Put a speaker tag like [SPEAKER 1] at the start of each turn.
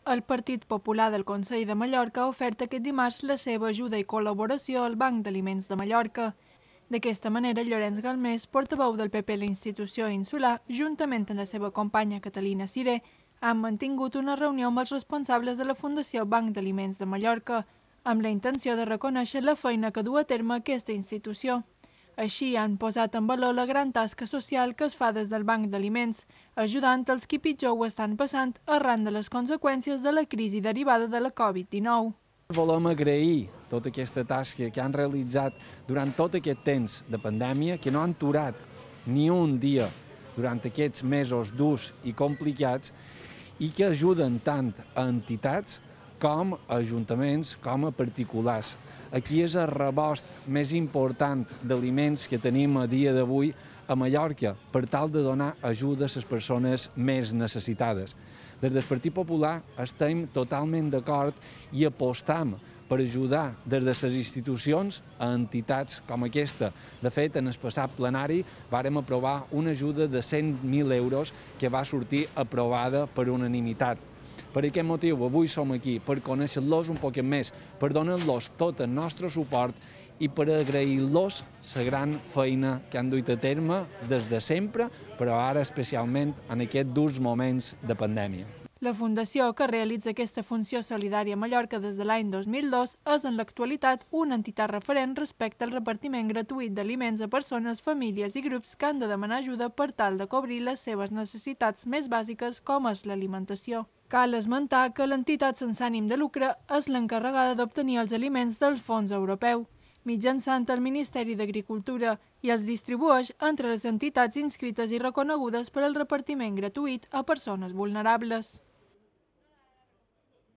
[SPEAKER 1] El Partit Popular del Consell de Mallorca ha ofert aquest dimarts la seva ajuda i col·laboració al Banc d'Aliments de Mallorca. D'aquesta manera, Llorenç Galmés, portaveu del PP a la institució insular, juntament amb la seva companya Catalina Ciré, han mantingut una reunió amb els responsables de la Fundació Banc d'Aliments de Mallorca, amb la intenció de reconèixer la feina que du a terme aquesta institució. Així han posat en valor la gran tasca social que es fa des del Banc d'Aliments, ajudant els qui pitjor ho estan passant arran de les conseqüències de la crisi derivada de la Covid-19.
[SPEAKER 2] Volem agrair tota aquesta tasca que han realitzat durant tot aquest temps de pandèmia, que no han aturat ni un dia durant aquests mesos durs i complicats i que ajuden tant a entitats com a ajuntaments, com a particulars. Aquí és el rebost més important d'aliments que tenim a dia d'avui a Mallorca per tal de donar ajuda a les persones més necessitades. Des del Partit Popular estem totalment d'acord i apostam per ajudar des de les institucions a entitats com aquesta. De fet, en el passat plenari vàrem aprovar una ajuda de 100.000 euros que va sortir aprovada per unanimitat. Per aquest motiu, avui som aquí, per conèixer-los un poc més, per donar-los tot el nostre suport i per agrair-los la gran feina que han duit a terme des de sempre, però ara especialment en aquests durs moments de pandèmia.
[SPEAKER 1] La fundació, que realitza aquesta funció solidària a Mallorca des de l'any 2002, és en l'actualitat una entitat referent respecte al repartiment gratuït d'aliments a persones, famílies i grups que han de demanar ajuda per tal de cobrir les seves necessitats més bàsiques, com és l'alimentació. Cal esmentar que l'entitat sense ànim de lucre és l'encarregada d'obtenir els aliments del fons europeu, mitjançant el Ministeri d'Agricultura, i els distribueix entre les entitats inscrites i reconegudes per al repartiment gratuït a persones vulnerables.